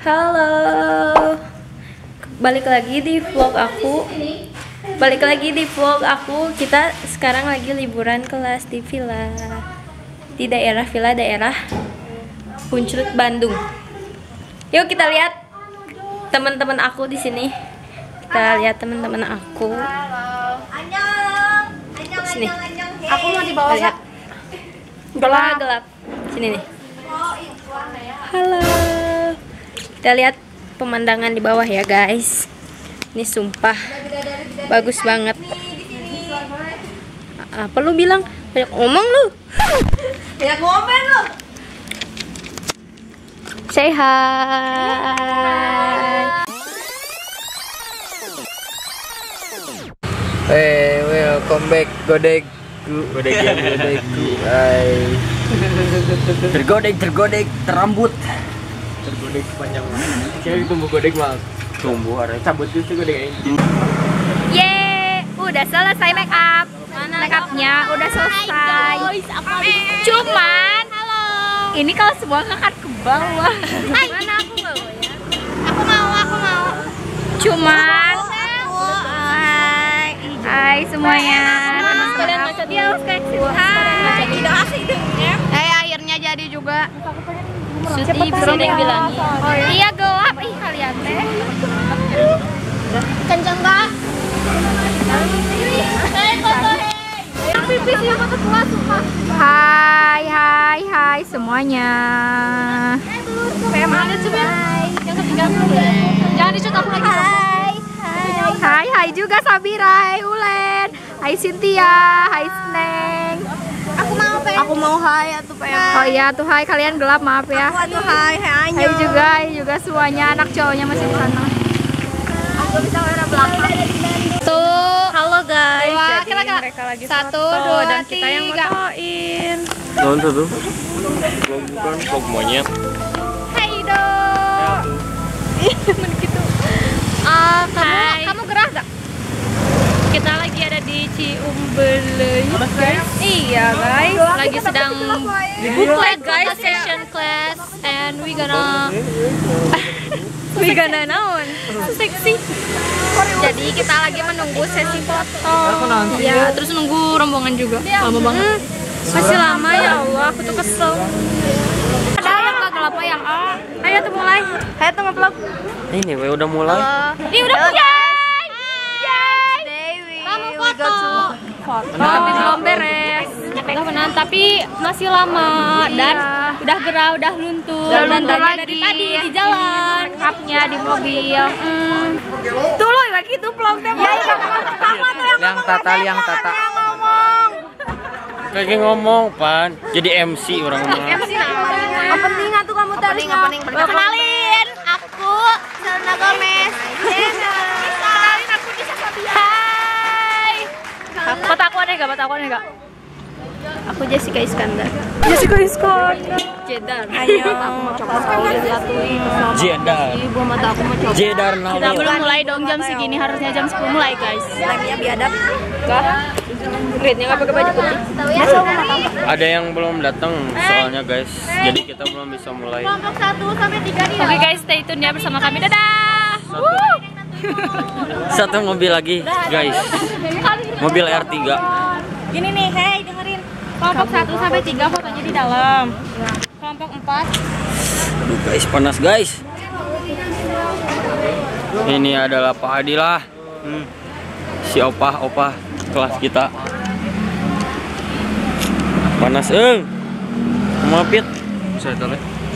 Halo, balik lagi di vlog aku. Kita sekarang lagi liburan kelas di daerah Punclut, Bandung. Yuk kita lihat teman-teman aku di sini. Kita lihat teman-teman aku. Sini. Aku mau di bawah. Lihat. Gelap. Sini nih. Halo. Kita lihat pemandangan di bawah ya guys. Ini sumpah bagus banget. Apa lu bilang? Banyak ngomong lu. Banyak ngomong lu. Say hi. Hey, welcome back godegku. Hai. Tergodek terambut. Tergodek panjang. Saya tumbuh godek mas. Tumbuh ada cabut itu godek ini. Yeay, udah selesai make up. Make upnya udah selesai. Cuman, ini kalau semua ngangkat ke bawah. Mana aku mau ya? Aku mau. Cuman, hai semuanya. Teman-teman aku. Dia harus kayak hai. Akhirnya jadi juga. Suti bisa yang bilang. Iya gelap, kalian teh. Kenceng gak? Hai semuanya. Jangan dicut aku lagi. Hai juga Sabira, hai Ulen, hai Cynthia, hai Sneng. Aku mau hai atau pengen. Oh iya tuh hai, kalian gelap maaf ya. Aku hai Hai juga semuanya, anak cowoknya masih di sana. Aku bisa warna belakang. Tuh, Halo guys. jadi mereka lagi 1, foto 2, dan kita yang 3. motoin. Tahun tuh. Bukan vlog monyet. Hai dong. Begitu. Kamu gerah gak? Kita lagi ada di Ciumbuleuit guys. Iya guys, lagi sedang booklet guys, session class, and we gonna naon? Seksi. Jadi kita lagi menunggu sesi foto. Ya, terus nunggu rombongan juga. Lama banget. Masih lama ya Allah, aku tuh kesel. Ada yang gak gelap yang ayo tuh mulai. Ayo tuh nge-vlog. Ini udah mulai. Ini udah mulai. Kamu foto. Tapi belum beres. Tapi masih lama dan udah gerah, udah luntur. Dan dari tadi di jalan, upnya di mobil. Tuh lo lagi tuh vlog teh. Yang tata. Kayak ngomong pan. Jadi MC orang mah. MC nah. Penting tuh kamu tadi. Kenalin, aku Selena Gomez. Kenalin aku Nisa Sabia. Hai. Foto aku aneh gak? Aku Jessica Iskandar. Jedar. Ayo. Jedar. Kita belum mulai dong, jam segini harusnya jam 10 mulai guys. Lemnya biadab. Grade-nya nggak pakai baju putih. Ada yang belum datang soalnya guys. Jadi kita belum bisa mulai. Kelompok 1 sampai 3 di. Oke guys, stay tune ya bersama kami. Dadah. Satu mobil lagi guys. Mobil R3. Gini nih, hey dengerin. Kelompok 1 sampai 3 fotonya di dalam. Kelompok 4. Aduh guys, panas guys. Ini adalah Pak Adilah. Si opah kelas kita. Panas, Maafit. Saya tahu.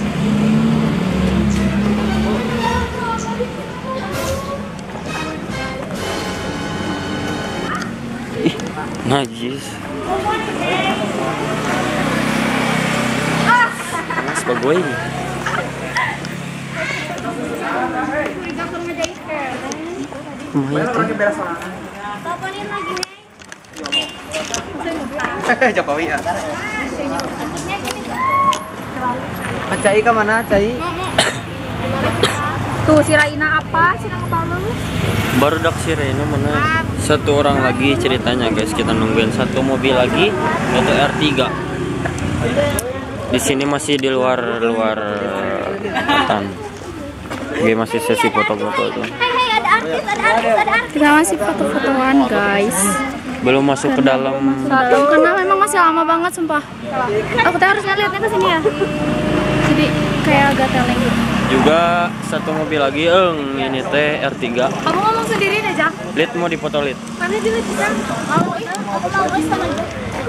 Ih, najis. Panas Pak gue ini. Lumayan tuh. Teleponin lagi nih. Jokowi ya. Cai ke mana, Cai? Tuh si Raina apa? Si nama Palu. Baru dak si Raina mana? Satu orang lagi ceritanya guys. Kita nungguin satu mobil lagi, yaitu R3. Di sini masih di luar hutan. Oke, masih sesi foto-foto tuh. Hei, ada artis, ada artis, ada artis. Kita masih foto-fotoan guys. Belum masuk ke dalam. Karena memang masih lama banget sumpah. Aku teh harusnya lihatnya ke sini ya. Jadi kayak agak teleng gitu. Juga satu mobil lagi, ini teh R3. Kamu ngomong sendiri deh, Jak. Lid mau dipoto Lid. Mana dia bisa? Mau sama aja.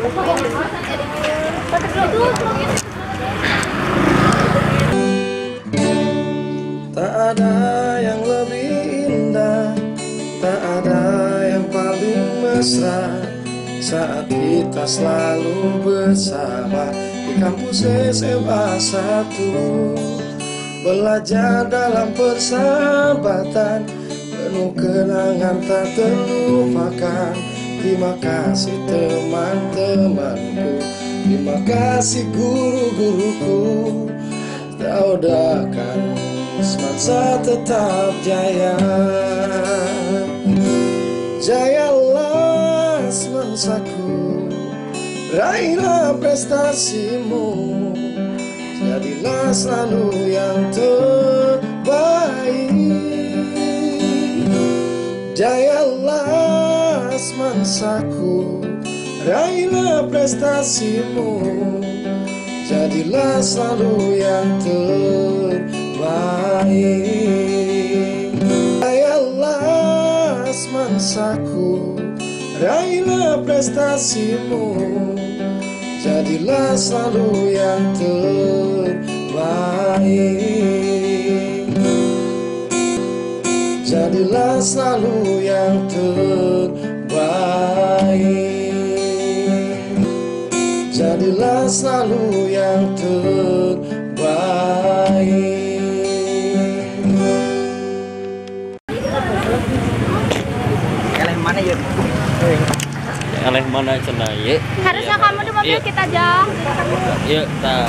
Tak ada yang lebih indah, tak ada yang paling mesra saat kita selalu bersama di kampus SMA 1. Belajar dalam persahabatan, penuh kenangan tak terlupakan. Terima kasih teman-temanku, terima kasih guru-guruku. Daudahkan semasa tetap jaya. Jayalah semansaku, raihlah prestasimu, jadilah selalu yang terbaik. Jayalah semansaku, raihlah prestasimu, jadilah selalu yang terbaik. Jayalah semansaku, raihlah prestasimu, jadilah selalu yang terbaik. Jadilah selalu yang terbaik. Jadilah selalu yang terbaik. Eleh mana cenah ye? Harusnya kamu di mobil kita aja. Iya, tak.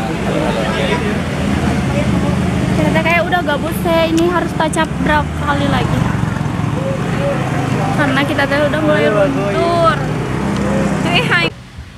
Ternyata kayak udah gabut sih. Ini harus touch up berapa kali lagi? Karena kita teh udah mulai luntur. Hai. Hai,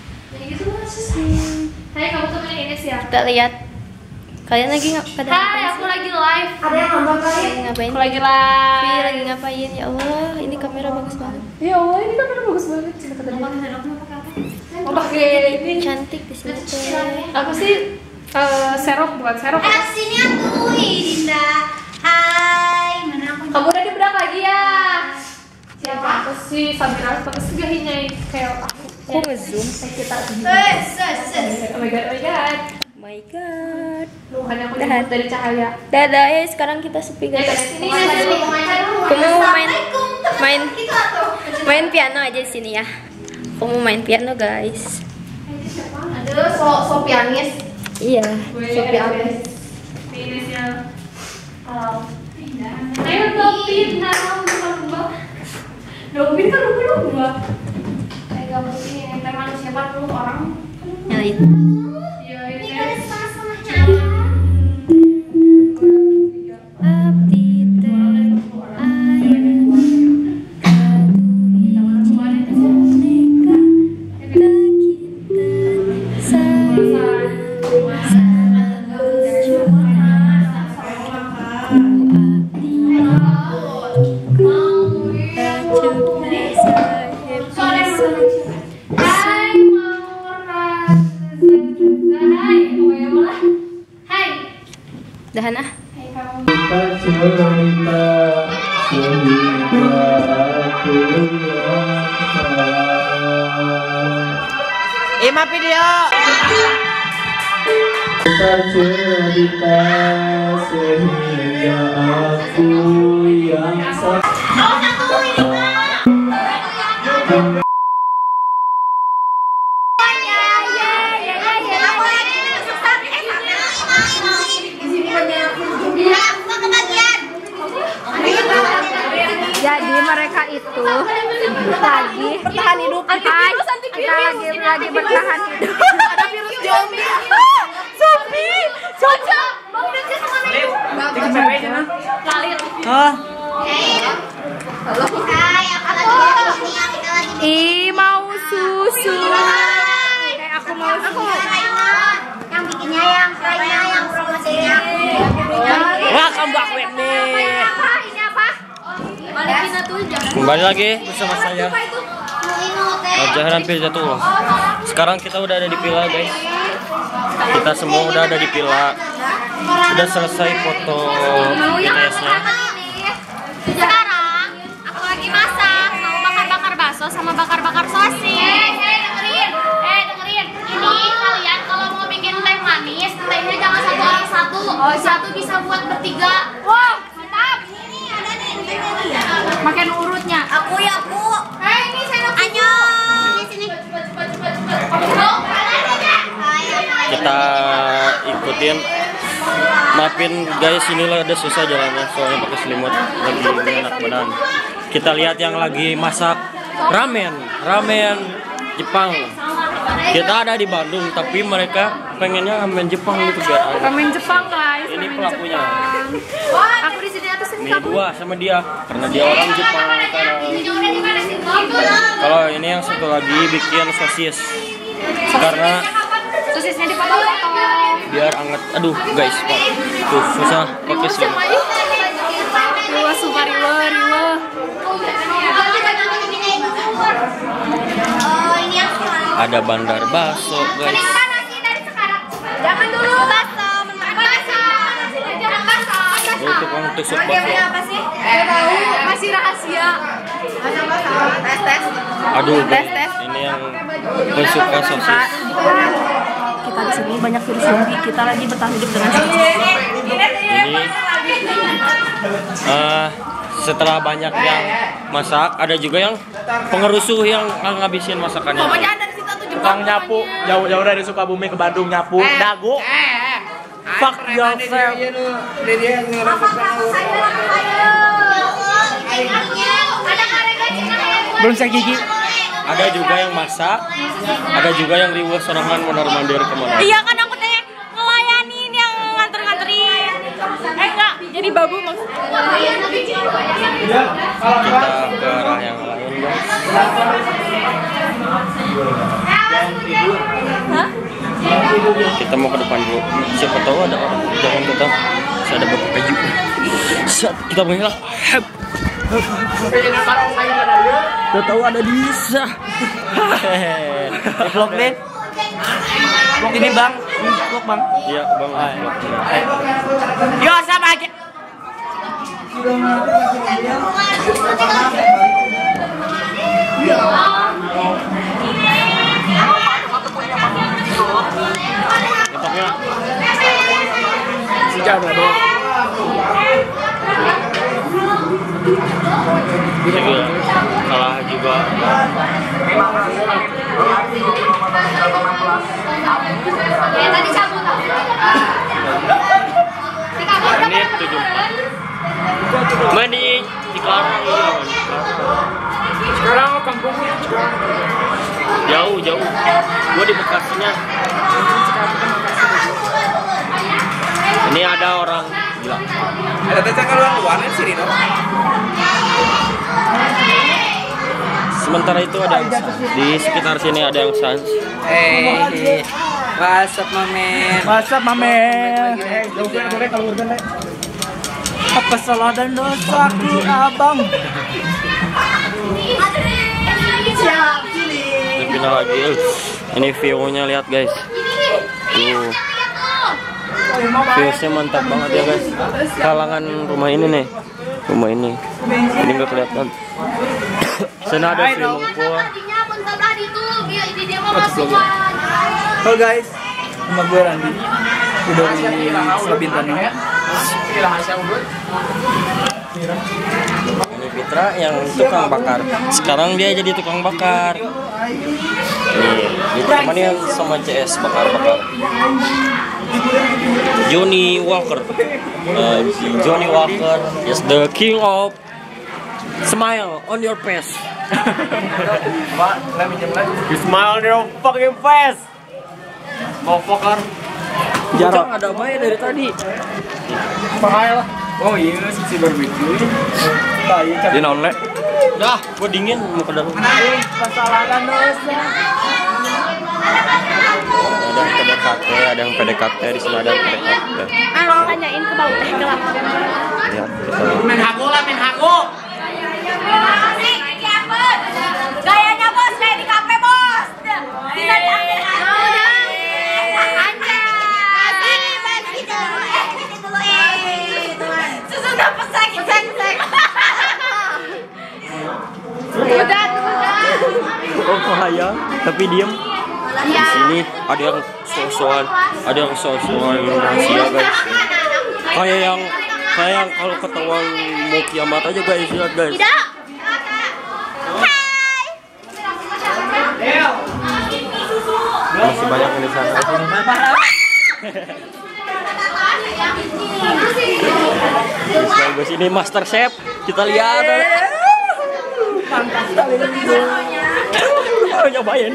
kamu temenin Ines ya? Kita lihat. Kalian lagi pada Hai, aku lagi live. Ada yang nonton kali? Ngapain? Aku lagi live. Vi lagi ngapain? Ya Allah, ini kamera bagus banget. Ya Allah, ini kamera bagus banget. Oh, pakai ini. Cantik di sini teh. Apa sih? Serok bukan serok. Sini aku, Dinda. Hai, mana aku? Kamu udah di berak lagi ya? Siapa? Aku sih Sabira pakai segahinya kayak aku. Kok ngezoom? Kita. Oh my god, oh my god. My God. Bukannya aku jemput dari cahaya. Dadah, sekarang kita sepi guys. Ini Aku mau main piano aja di sini ya. Aku mau main piano guys. Aduh, so pianis. Iya. So pianis. Pianisnya. Ayo dopin, dopin kan lumba-lumba. Kayak gak mungkin yang teh manusia 40 orang. Nyalain. Iya, ini teh. Dahan ah. Kita cerita sehingga aku yang salah. Ima video. Kita cerita sehingga aku yang salah. Jadi mereka itu lagi bertahan hidup. Lagi bertahan hidup. Ada virus zombie. Zombie. Coba. Mau dia sama Ih, mau susu. Kayak aku mau susu. Yang bikinnya yang kayaknya yang promosinya. Welcome back with me. Kembali lagi bersama saya Jaharan Pirzatullah. Sekarang kita udah ada di villa guys. Kita semua udah ada di villa. Udah selesai foto BTS-nya. Sekarang aku lagi masak, mau bakar-bakar bakso sama bakar-bakar sosis. Dengerin. Ini kalian kalau mau bikin teh manis, tehnya jangan satu orang satu. Satu bisa buat bertiga. Wow, mantap. Ini ada nih tehnya nih. Makan urutnya. Aku. Ini sendok. Ayo. Sini. Kita ikutin. Maafin guys, inilah udah susah jalannya soalnya pakai selimut, lagi enak badan. Kita lihat yang lagi masak ramen Jepang. Kita ada di Bandung tapi mereka pengennya ramen Jepang gitu guys. Ramen Jepang guys. Ini pelakunya. Aku di sini atas Ini dua sama dia karena dia orang Jepang. Kalau ini yang satu lagi bikin sosis karena sosisnya dipotong-potong biar anget. Aduh guys, tuh susah pakai selimut. riwa sumpah riwa. Ada bandar bakso guys. Jangan dulu bakso, Ini tukang tusuk bakso. masih rahasia. Tes. Aduh guys, ini yang suka sosis. Kita di sini banyak virus zombie. Kita lagi bertahan hidup dengan sosis. Ini setelah banyak yang masak, ada juga yang pengerusuh yang ngabisin masakannya. Tukang nyapu jauh-jauh dari Sukabumi ke Bandung nyapu dagu. Fuck yourself. Belum saya gigi. Ada juga yang masak, ada juga yang riweuh sorangan mondar-mandir kemana. Iya kan aku teh ngelayanin yang nganter-nganterin. Enggak, jadi babu maksudnya. Kita ke arah yang lain guys. Kita mau ke depan dulu. Siapa tahu ada orang. Jangan kita. Saya ada bapak baju. Saat kita menghilap. Kita tahu ada di Lisa. Vlog nih. Vlog ini bang. Vlog bang. Iya bang. Yo sama aja. Ketoknya. Si Jana dong. Juga kalah juga. Ini 74. Main di Cikarang. Sekarang kampungnya. Jauh. Gua di Bekasinya. Ini ada orang gila. Ada tecak luar sini dong. Sementara itu ada di sekitar sini ada yang sans. Hey, WhatsApp mamen. Apa salah dan dosaku abang? Lebih lagi. Ini view-nya lihat guys. Tuh. View-nya mantap banget ya guys. Kalangan rumah ini nih. Rumah ini. Ini nggak kelihatan. Sana ada swimming pool. Halo guys, nama gue Randy. Udah di Selabintan ya. Ini Fitra yang tukang bakar. Sekarang dia jadi tukang bakar. Nih, ditemani sama CS bakar-bakar. Johnny Walker. Johnny Walker is the king of smile on your face. You smile on your fucking face. Mau fucker. Jarang ada apa ya dari tadi? Mahal. Oh iya si barbecue. Di nonle. Dah, gua dingin mau ke dalam. Kesalahan dosa. Ada yang PDKT, ada yang PDKT di sana ada yang PDKT. Mau tanyain ke bau teh gelap. Ya, kita Main hago lah, main hago. saya tapi diem. Di sini ada yang sosokan, ada yang sosokan rahasia guys. Kayak yang kalau ketahuan mau kiamat aja guys, lihat guys. Masih banyak yang di sana. Guys, ini Master Chef. Kita lihat. Nyobain.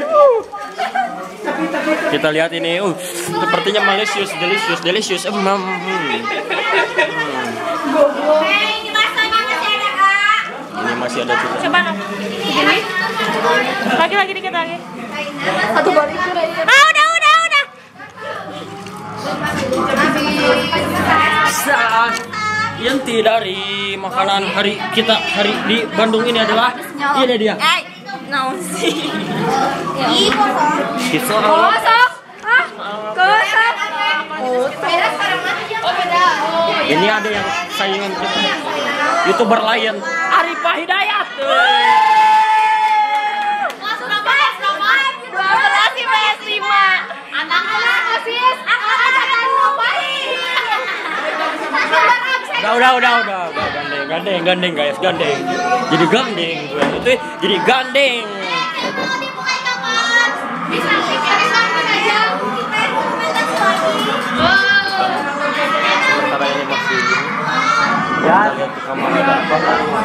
Kita lihat ini. Sepertinya malicious, delicious. Ini masih ada juga. Coba no. Lagi dikit lagi. Satu balik. Udah. Inti dari makanan hari di Bandung ini adalah ini dia. Ini ada yang saingan kita, YouTuber lain, Arifah Hidayat. Udah. Gandeng guys, gandeng. Jadi gandeng gue itu, jadi gandeng. Sementara ini masih ya, lihat ke kamar ada apa?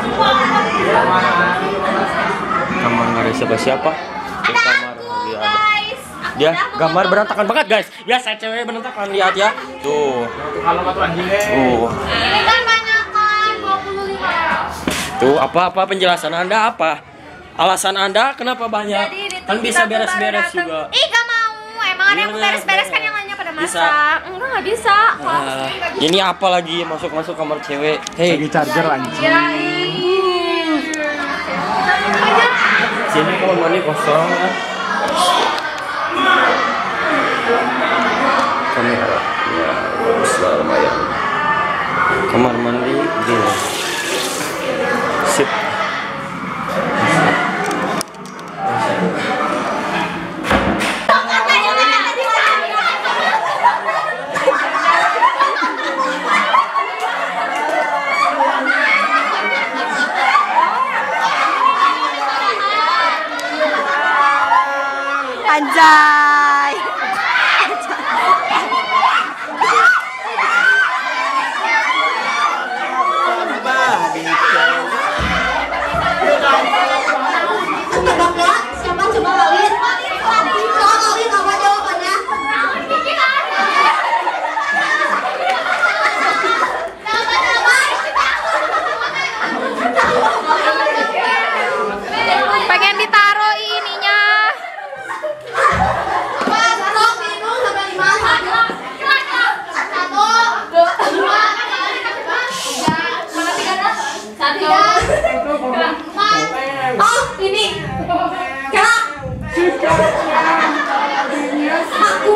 Kamar nggak ada siapa-siapa. Di kamar dia ada. Dia gambar berantakan banget guys. Biasa cewek berantakan, lihat ya. Tuh. Kalau batu anjingnya. Ini kan banyak kan 25. Tuh, apa penjelasan Anda apa? Alasan Anda kenapa banyak? Kan bisa beres-beres juga. Ih, gak mau. Emang ada yang beres-beres kan yang lainnya pada masak. Enggak, gak bisa. Ini apa lagi masuk kamar cewek? Hei, Lagi charger anjing. sini kamar mandi kosong ya. Kamera ya bagus lah, lumayan. Kamar mandi gini. Sip. Anjay. Siapa coba kalian? Coba kalian apa jawabannya? Pengen ditaruh ininya. Oh, ini. Kak. Aku.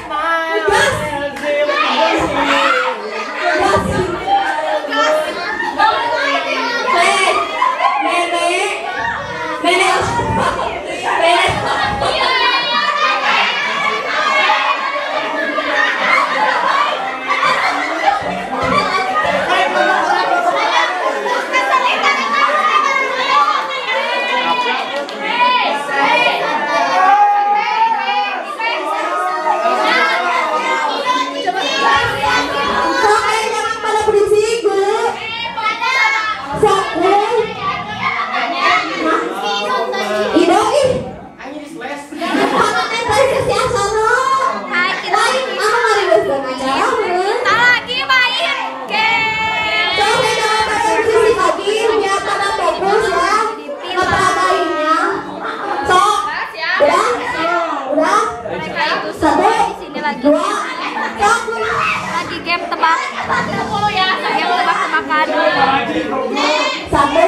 Lagi game tebak-tebakan. Satu.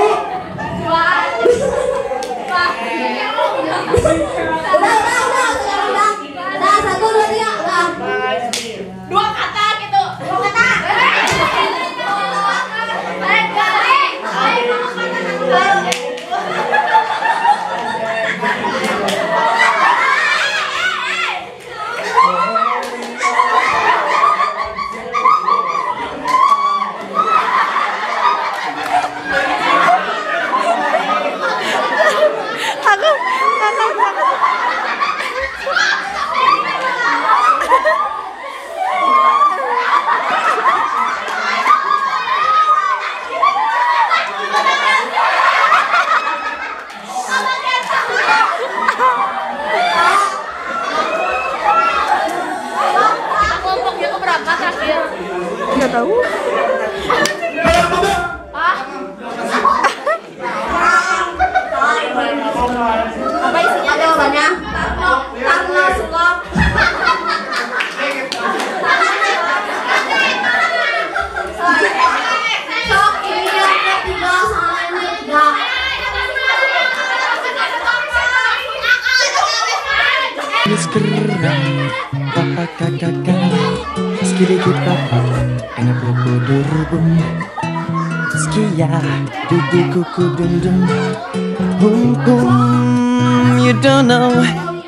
Udah, 1, 2, 3, udah. Dua kata gitu. Dua kata. Apa isinya jawabannya? Karena suka. Sok ini yang ketiga sama yang ketiga. Sekarang papa kakak sedikit papa enak berkudurubum skia duduk kuku dum dum boom boom. You don't know